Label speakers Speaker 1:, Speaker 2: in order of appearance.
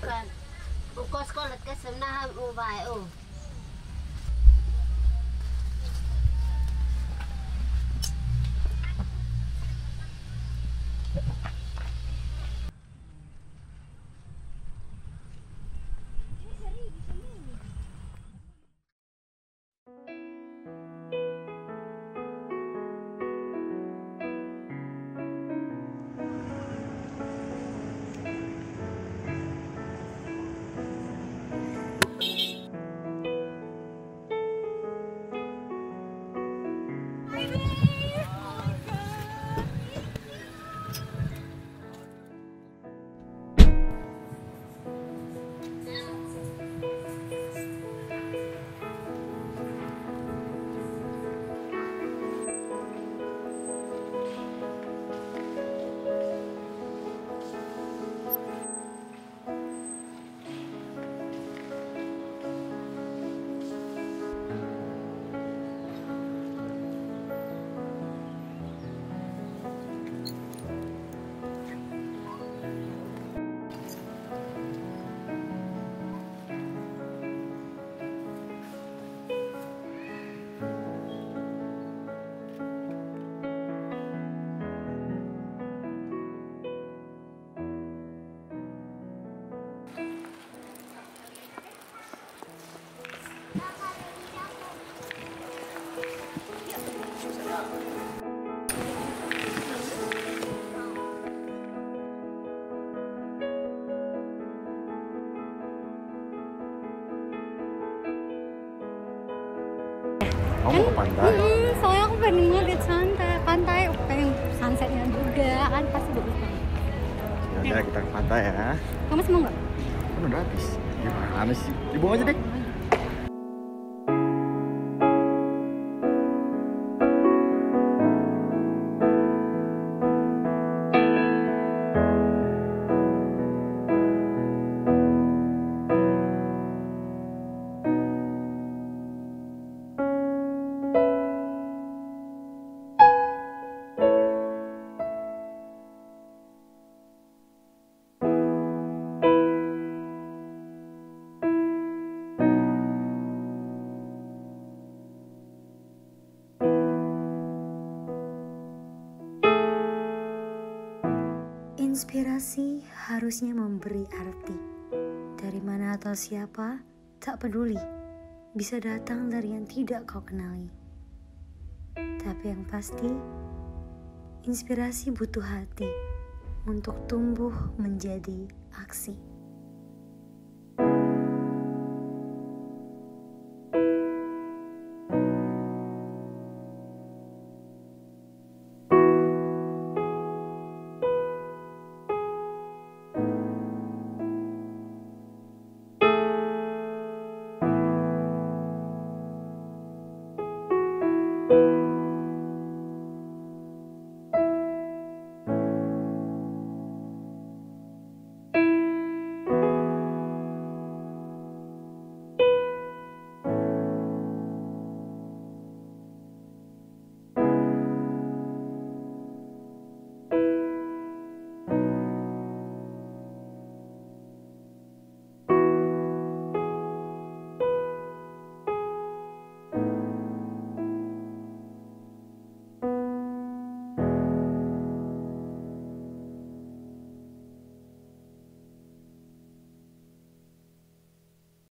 Speaker 1: kan ukos kolot ka sanahan ubay oh.
Speaker 2: Kamu mau ke pantai?
Speaker 3: Soalnya aku pengen ngeliat pantai, pengen sunsetnya juga kan pasti bagus banget.
Speaker 2: Ya udah kita ke pantai ya.
Speaker 3: Kamu semua nggak?
Speaker 2: Kan udah habis. Gimana sih? Dibuang aja deh.
Speaker 4: Inspirasi harusnya memberi arti. Dari mana atau siapa, tak peduli. Bisa datang dari yang tidak kau kenali. Tapi yang pasti, inspirasi butuh hati untuk tumbuh menjadi aksi.